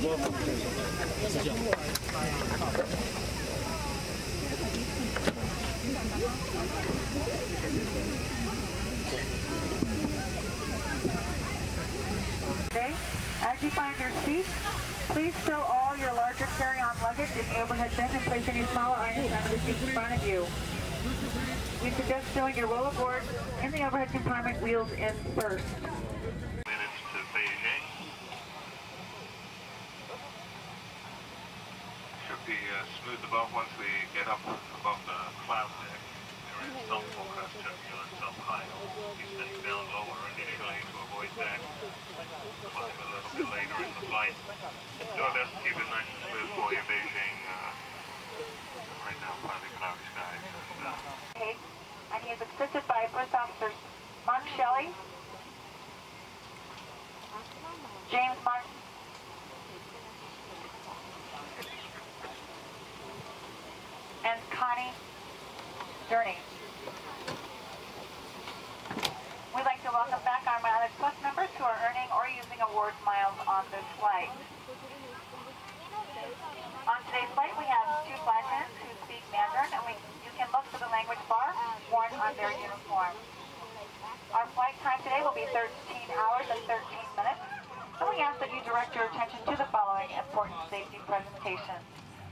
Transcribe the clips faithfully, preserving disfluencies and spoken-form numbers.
是这样。 Okay. As you find your seat, please stow all your larger carry-on luggage in the overhead bin and place any smaller items on the seat in front of you. We suggest stowing your rollerboard in the overhead compartment wheels in first. Minutes to Beijing. Should be uh, smooth above once we get up above the cloud deck. There is some forecast turbulence up high. Be staying down lower initially to avoid that. Climb a little bit later in the flight. Do our best to keep it nice and smooth for you, Beijing. Uh, right now, partly cloudy skies. And, uh, Okay. And he is assisted by First Officers Mark Shelley, James Martin, and Connie Journey. We'd like to welcome back our Mileage Plus members who are earning or using awards miles on this flight. On today's flight, we have two flight attendants who speak Mandarin, and we, you can look for the language bar worn on their uniform. Our flight time today will be thirteen hours and thirteen minutes, and we ask that you direct your attention to the following important safety presentations.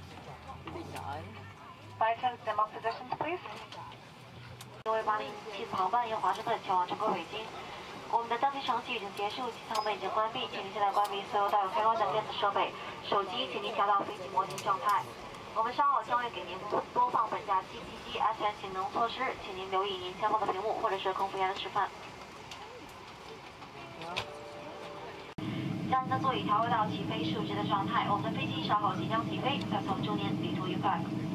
Flight attendants, demo positions, please. 各位八零七次航班由华盛顿前往中国北京。我们的登机程序已经结束，机舱门已经关闭，请您现在关闭所有带有开关的电子设备，手机请您调到飞行模拟状态。我们稍后将会给您播放本架机机机安全性能措施，请您留意您前方的屏幕或者是空服员的示范。将您的座椅调回到起飞竖直的状态，我们的飞机稍后即将起飞，再从中年旅途愉快。